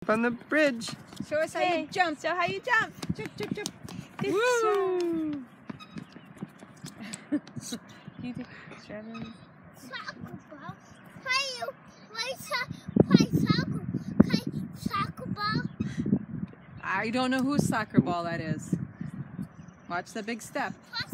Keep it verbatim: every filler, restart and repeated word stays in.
on the bridge. Show us how Hey, you jump. Show how you jump. Jump, jump, jump. Good Woo! job. You do strawberries. Soccer ball. Play you play, so, play soccer. Play soccer ball. I don't know whose soccer ball that is. Watch the big step. Play